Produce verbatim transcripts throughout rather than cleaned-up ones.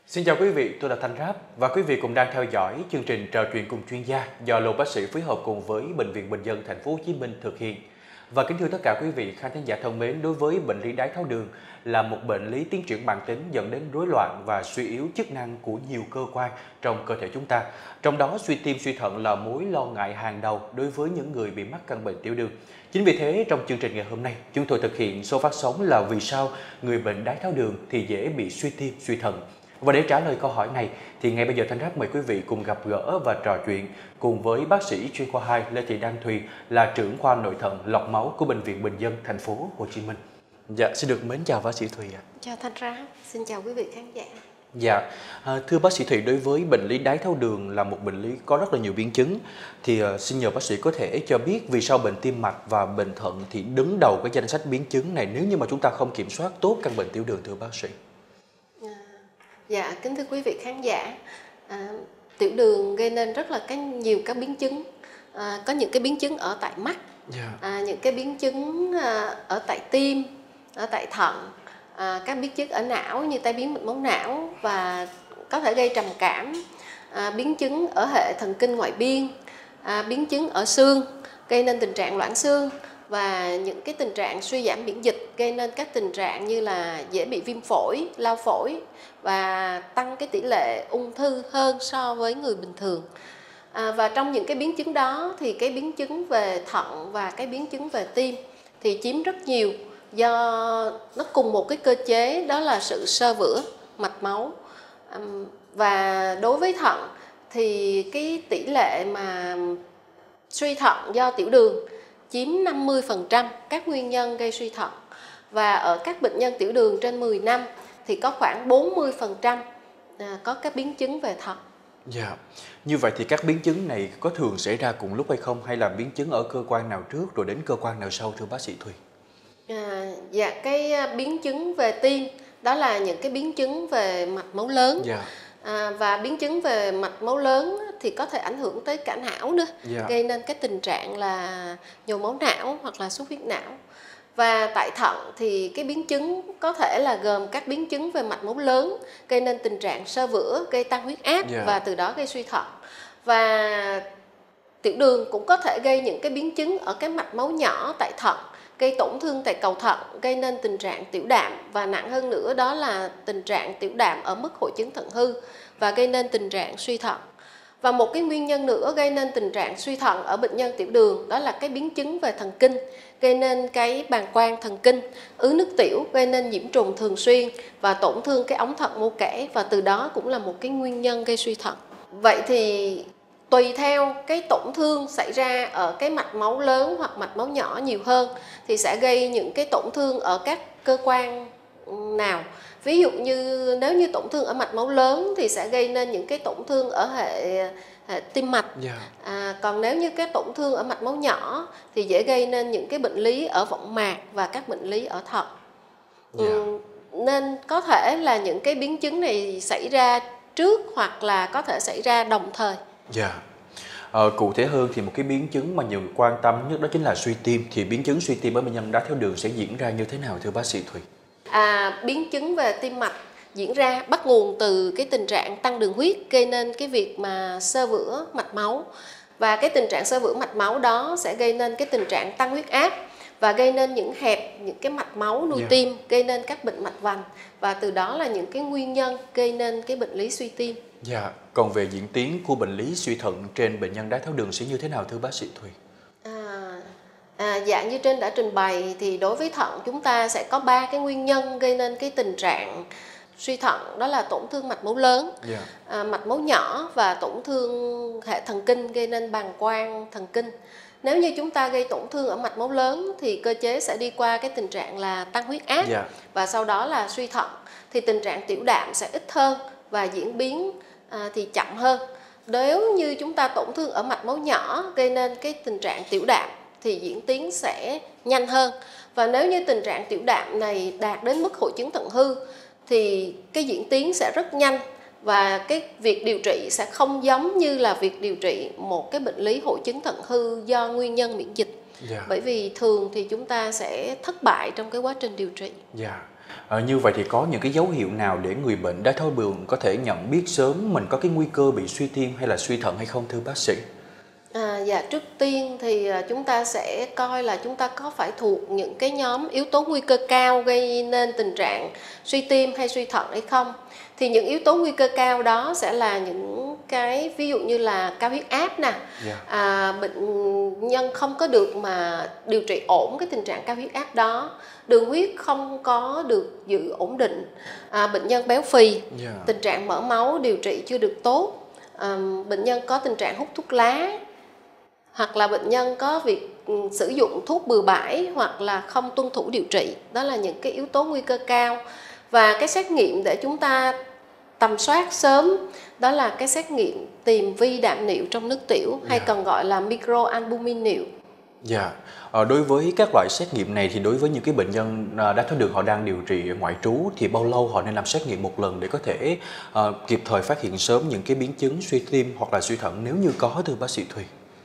Xin chào quý vị, tôi là Thanh Ráp và quý vị cũng đang theo dõi chương trình trò chuyện cùng chuyên gia do Lô Bác Sĩ phối hợp cùng với Bệnh viện Bình dân Thành phố Hồ Chí Minh thực hiện. Và kính thưa tất cả quý vị khán thính giả thân mến, đối với bệnh lý đái tháo đường là một bệnh lý tiến triển mãn tính dẫn đến rối loạn và suy yếu chức năng của nhiều cơ quan trong cơ thể chúng ta. Trong đó suy tim suy thận là mối lo ngại hàng đầu đối với những người bị mắc căn bệnh tiểu đường. Chính vì thế trong chương trình ngày hôm nay chúng tôi thực hiện số phát sóng là vì sao người bệnh đái tháo đường thì dễ bị suy tim suy thận. Và để trả lời câu hỏi này thì ngay bây giờ Thanh Ráp mời quý vị cùng gặp gỡ và trò chuyện cùng với bác sĩ chuyên khoa hai Lê Thị Đan Thùy là trưởng khoa nội thận lọc máu của Bệnh viện Bình dân Thành phố Hồ Chí Minh. Dạ, xin được mến chào bác sĩ Thùy ạ. Chào Thanh Ráp, xin chào quý vị khán giả. Dạ, à, thưa bác sĩ Thùy, đối với bệnh lý đái tháo đường là một bệnh lý có rất là nhiều biến chứng thì uh, xin nhờ bác sĩ có thể cho biết vì sao bệnh tim mạch và bệnh thận thì đứng đầu cái danh sách biến chứng này nếu như mà chúng ta không kiểm soát tốt căn bệnh tiểu đường, thưa bác sĩ? Dạ, kính thưa quý vị khán giả, à, tiểu đường gây nên rất là cái nhiều các biến chứng. À, có những cái biến chứng ở tại mắt, Yeah. à, những cái biến chứng à, ở tại tim, ở tại thận, à, các biến chứng ở não như tai biến mạch máu não và có thể gây trầm cảm, à, biến chứng ở hệ thần kinh ngoại biên, à, biến chứng ở xương gây nên tình trạng loãng xương và những cái tình trạng suy giảm miễn dịch gây nên các tình trạng như là dễ bị viêm phổi, lao phổi và tăng cái tỷ lệ ung thư hơn so với người bình thường. À, và trong những cái biến chứng đó thì cái biến chứng về thận và cái biến chứng về tim thì chiếm rất nhiều do nó cùng một cái cơ chế, đó là sự xơ vữa mạch máu. À, và đối với thận thì cái tỷ lệ mà suy thận do tiểu đường chiếm năm mươi phần trăm các nguyên nhân gây suy thận, và ở các bệnh nhân tiểu đường trên mười năm thì có khoảng bốn mươi phần trăm có các biến chứng về thận. Dạ, như vậy thì các biến chứng này có thường xảy ra cùng lúc hay không, hay là biến chứng ở cơ quan nào trước rồi đến cơ quan nào sau, thưa bác sĩ Thùy? À, dạ, cái biến chứng về tim đó là những cái biến chứng về mạch máu lớn. Dạ. À, và biến chứng về mạch máu lớn thì có thể ảnh hưởng tới cả não nữa, Dạ. gây nên cái tình trạng là nhồi máu não hoặc là xuất huyết não. Và tại thận thì cái biến chứng có thể là gồm các biến chứng về mạch máu lớn gây nên tình trạng xơ vữa, gây tăng huyết áp, Yeah. và từ đó gây suy thận. Và tiểu đường cũng có thể gây những cái biến chứng ở cái mạch máu nhỏ tại thận, gây tổn thương tại cầu thận, gây nên tình trạng tiểu đạm, và nặng hơn nữa đó là tình trạng tiểu đạm ở mức hội chứng thận hư và gây nên tình trạng suy thận. Và một cái nguyên nhân nữa gây nên tình trạng suy thận ở bệnh nhân tiểu đường đó là cái biến chứng về thần kinh, gây nên cái bàng quang thần kinh, ứ nước tiểu, gây nên nhiễm trùng thường xuyên và tổn thương cái ống thận mô kẽ, và từ đó cũng là một cái nguyên nhân gây suy thận. Vậy thì tùy theo cái tổn thương xảy ra ở cái mạch máu lớn hoặc mạch máu nhỏ nhiều hơn thì sẽ gây những cái tổn thương ở các cơ quan nào. Ví dụ như nếu như tổn thương ở mạch máu lớn thì sẽ gây nên những cái tổn thương ở hệ, hệ tim mạch. Yeah. À, còn nếu như cái tổn thương ở mạch máu nhỏ thì dễ gây nên những cái bệnh lý ở võng mạc và các bệnh lý ở thận. Yeah. Ừ, nên có thể là những cái biến chứng này xảy ra trước hoặc là có thể xảy ra đồng thời. Dạ. Ờ, cụ thể hơn thì một cái biến chứng mà nhiều người quan tâm nhất đó chính là suy tim. Thì biến chứng suy tim ở bệnh nhân đái tháo đường sẽ diễn ra như thế nào, thưa bác sĩ Thùy? À, biến chứng về tim mạch diễn ra bắt nguồn từ cái tình trạng tăng đường huyết gây nên cái việc mà xơ vữa mạch máu, và cái tình trạng xơ vữa mạch máu đó sẽ gây nên cái tình trạng tăng huyết áp và gây nên những hẹp những cái mạch máu nuôi Yeah. tim, gây nên các bệnh mạch vành, và từ đó là những cái nguyên nhân gây nên cái bệnh lý suy tim. Dạ. Còn về diễn tiến của bệnh lý suy thận trên bệnh nhân đái tháo đường sẽ như thế nào, thưa bác sĩ Thùy? À, à, dạng như trên đã trình bày thì đối với thận chúng ta sẽ có ba cái nguyên nhân gây nên cái tình trạng suy thận, đó là tổn thương mạch máu lớn, Yeah. à, mạch máu nhỏ và tổn thương hệ thần kinh gây nên bàng quang thần kinh. Nếu như chúng ta gây tổn thương ở mạch máu lớn thì cơ chế sẽ đi qua cái tình trạng là tăng huyết áp, Yeah. và sau đó là suy thận, thì tình trạng tiểu đạm sẽ ít hơn và diễn biến à, thì chậm hơn. Nếu như chúng ta tổn thương ở mạch máu nhỏ gây nên cái tình trạng tiểu đạm thì diễn tiến sẽ nhanh hơn. Và nếu như tình trạng tiểu đạm này đạt đến mức hội chứng thận hư thì cái diễn tiến sẽ rất nhanh, và cái việc điều trị sẽ không giống như là việc điều trị một cái bệnh lý hội chứng thận hư do nguyên nhân miễn dịch. Yeah. Bởi vì thường thì chúng ta sẽ thất bại trong cái quá trình điều trị. Dạ. Ờ, như vậy thì có những cái dấu hiệu nào để người bệnh đái tháo đường có thể nhận biết sớm mình có cái nguy cơ bị suy tim hay là suy thận hay không thưa bác sĩ? À, dạ trước tiên thì à, chúng ta sẽ coi là chúng ta có phải thuộc những cái nhóm yếu tố nguy cơ cao gây nên tình trạng suy tim hay suy thận hay không. Thì những yếu tố nguy cơ cao đó sẽ là những cái ví dụ như là cao huyết áp nè, Dạ. à, bệnh nhân không có được mà điều trị ổn cái tình trạng cao huyết áp đó, đường huyết không có được giữ ổn định, à, bệnh nhân béo phì, Dạ. tình trạng mỡ máu điều trị chưa được tốt, à, bệnh nhân có tình trạng hút thuốc lá, hoặc là bệnh nhân có việc sử dụng thuốc bừa bãi hoặc là không tuân thủ điều trị. Đó là những cái yếu tố nguy cơ cao. Và cái xét nghiệm để chúng ta tầm soát sớm đó là cái xét nghiệm tìm vi đạm niệu trong nước tiểu, hay Dạ. còn gọi là microalbumin niệu. Dạ. Ờ, đối với các loại xét nghiệm này thì đối với những cái bệnh nhân à, đái tháo đường họ đang điều trị ngoại trú thì bao lâu họ nên làm xét nghiệm một lần để có thể ờ, kịp thời phát hiện sớm những cái biến chứng suy tim hoặc là suy thận nếu như có thưa bác sĩ Thùy?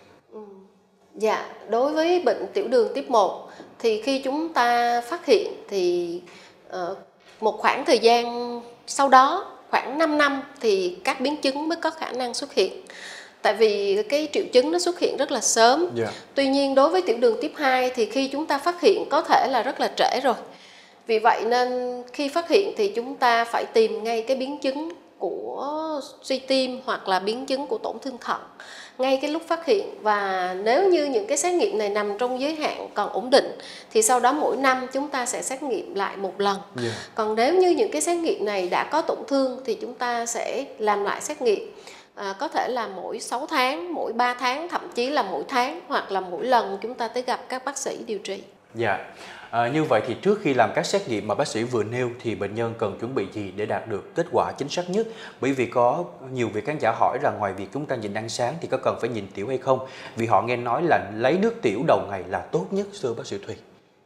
Dạ, đối với bệnh tiểu đường tiếp một thì khi chúng ta phát hiện thì uh, một khoảng thời gian sau đó, khoảng năm năm thì các biến chứng mới có khả năng xuất hiện. Tại vì cái triệu chứng nó xuất hiện rất là sớm. Dạ. Tuy nhiên đối với tiểu đường tiếp hai thì khi chúng ta phát hiện có thể là rất là trễ rồi. Vì vậy nên khi phát hiện thì chúng ta phải tìm ngay cái biến chứng của suy tim hoặc là biến chứng của tổn thương thận ngay cái lúc phát hiện. Và nếu như những cái xét nghiệm này nằm trong giới hạn còn ổn định thì sau đó mỗi năm chúng ta sẽ xét nghiệm lại một lần. Yeah. Còn nếu như những cái xét nghiệm này đã có tổn thương thì chúng ta sẽ làm lại xét nghiệm. À, có thể là mỗi sáu tháng, mỗi ba tháng, thậm chí là mỗi tháng, hoặc là mỗi lần chúng ta tới gặp các bác sĩ điều trị. Dạ. À, như vậy thì trước khi làm các xét nghiệm mà bác sĩ vừa nêu thì bệnh nhân cần chuẩn bị gì để đạt được kết quả chính xác nhất? Bởi vì có nhiều vị khán giả hỏi là ngoài việc chúng ta nhìn ăn sáng thì có cần phải nhìn tiểu hay không? Vì họ nghe nói là lấy nước tiểu đầu ngày là tốt nhất, thưa bác sĩ Thùy.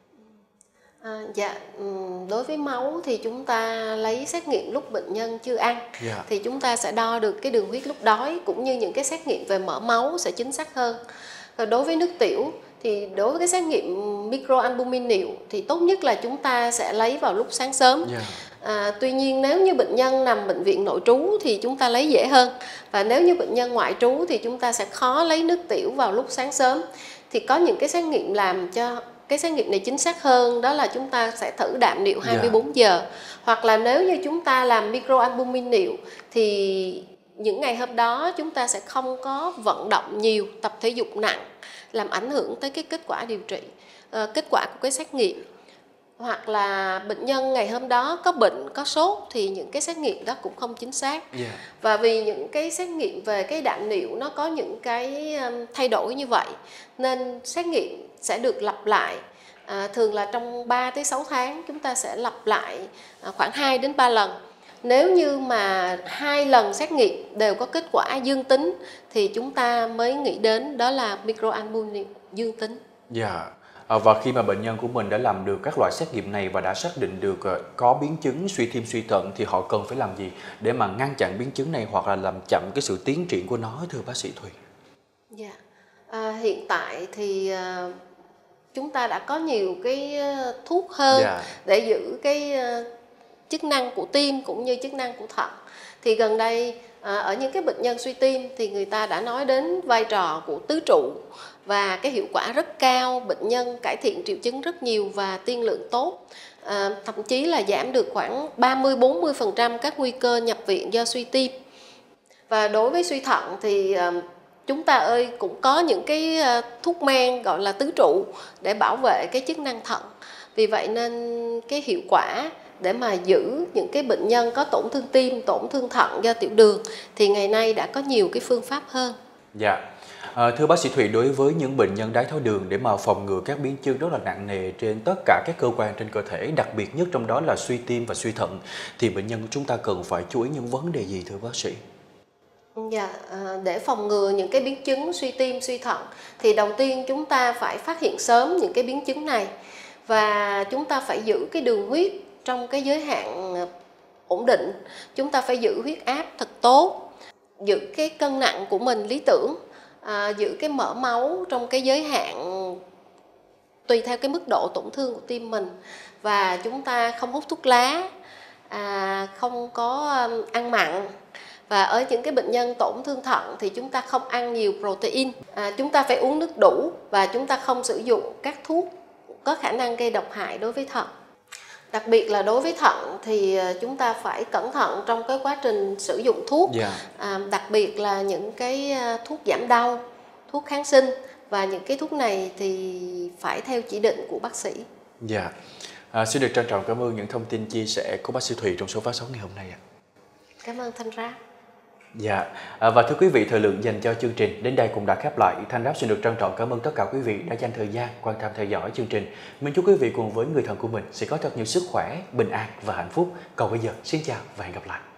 À, dạ, đối với máu thì chúng ta lấy xét nghiệm lúc bệnh nhân chưa ăn. Yeah. Thì chúng ta sẽ đo được cái đường huyết lúc đói, cũng như những cái xét nghiệm về mỡ máu sẽ chính xác hơn. Và đối với nước tiểu thì đối với cái xét nghiệm microalbumin niệu thì tốt nhất là chúng ta sẽ lấy vào lúc sáng sớm. Yeah. À, tuy nhiên nếu như bệnh nhân nằm bệnh viện nội trú thì chúng ta lấy dễ hơn. Và nếu như bệnh nhân ngoại trú thì chúng ta sẽ khó lấy nước tiểu vào lúc sáng sớm. Thì có những cái xét nghiệm làm cho cái xét nghiệm này chính xác hơn, đó là chúng ta sẽ thử đạm niệu hai mươi bốn giờ. Hoặc là nếu như chúng ta làm microalbumin niệu thì những ngày hôm đó chúng ta sẽ không có vận động nhiều, tập thể dục nặng, làm ảnh hưởng tới cái kết quả điều trị, à, kết quả của cái xét nghiệm. Hoặc là bệnh nhân ngày hôm đó có bệnh, có sốt thì những cái xét nghiệm đó cũng không chính xác. Yeah. Và vì những cái xét nghiệm về cái đạm niệu nó có những cái thay đổi như vậy nên xét nghiệm sẽ được lặp lại. À, thường là trong ba tới sáu tháng chúng ta sẽ lặp lại khoảng hai đến ba lần. Nếu như mà hai lần xét nghiệm đều có kết quả dương tính thì chúng ta mới nghĩ đến đó là microalbumin dương tính. Dạ. À, và khi mà bệnh nhân của mình đã làm được các loại xét nghiệm này và đã xác định được có biến chứng suy tim suy thận thì họ cần phải làm gì để mà ngăn chặn biến chứng này hoặc là làm chậm cái sự tiến triển của nó, thưa bác sĩ Thùy? Dạ. À, hiện tại thì uh, chúng ta đã có nhiều cái uh, thuốc hơn yeah. để giữ cái uh, chức năng của tim cũng như chức năng của thận. Thì gần đây à, ở những cái bệnh nhân suy tim thì người ta đã nói đến vai trò của tứ trụ và cái hiệu quả rất cao, bệnh nhân cải thiện triệu chứng rất nhiều và tiên lượng tốt, à, thậm chí là giảm được khoảng ba mươi đến bốn mươi phần trăm các nguy cơ nhập viện do suy tim. Và đối với suy thận thì à, chúng ta ơi cũng có những cái à, thuốc men gọi là tứ trụ để bảo vệ cái chức năng thận. Vì vậy nên cái hiệu quả để mà giữ những cái bệnh nhân có tổn thương tim, tổn thương thận do tiểu đường thì ngày nay đã có nhiều cái phương pháp hơn. Dạ. À, thưa bác sĩ Thùy, đối với những bệnh nhân đái tháo đường để mà phòng ngừa các biến chứng rất là nặng nề trên tất cả các cơ quan trên cơ thể, đặc biệt nhất trong đó là suy tim và suy thận, thì bệnh nhân chúng ta cần phải chú ý những vấn đề gì thưa bác sĩ? Dạ, để phòng ngừa những cái biến chứng suy tim, suy thận thì đầu tiên chúng ta phải phát hiện sớm những cái biến chứng này và chúng ta phải giữ cái đường huyết trong cái giới hạn ổn định. Chúng ta phải giữ huyết áp thật tốt, giữ cái cân nặng của mình lý tưởng, à, giữ cái mỡ máu trong cái giới hạn tùy theo cái mức độ tổn thương của tim mình. và chúng ta không hút thuốc lá, à, không có ăn mặn. Và ở những cái bệnh nhân tổn thương thận thì chúng ta không ăn nhiều protein, à, chúng ta phải uống nước đủ và chúng ta không sử dụng các thuốc có khả năng gây độc hại đối với thận. Đặc biệt là đối với thận thì chúng ta phải cẩn thận trong cái quá trình sử dụng thuốc, yeah. à, đặc biệt là những cái thuốc giảm đau, thuốc kháng sinh, và những cái thuốc này thì phải theo chỉ định của bác sĩ. Dạ, yeah. à, xin được trân trọng cảm ơn những thông tin chia sẻ của bác sĩ Thùy trong số phát sóng ngày hôm nay ạ. Cảm ơn Thanh Ráp. Dạ, à, và thưa quý vị, thời lượng dành cho chương trình đến đây cũng đã khép lại. Thanh Ráp xin được trân trọng cảm ơn tất cả quý vị đã dành thời gian quan tâm theo dõi chương trình. Mình chúc quý vị cùng với người thân của mình sẽ có thật nhiều sức khỏe, bình an và hạnh phúc. Còn bây giờ, xin chào và hẹn gặp lại.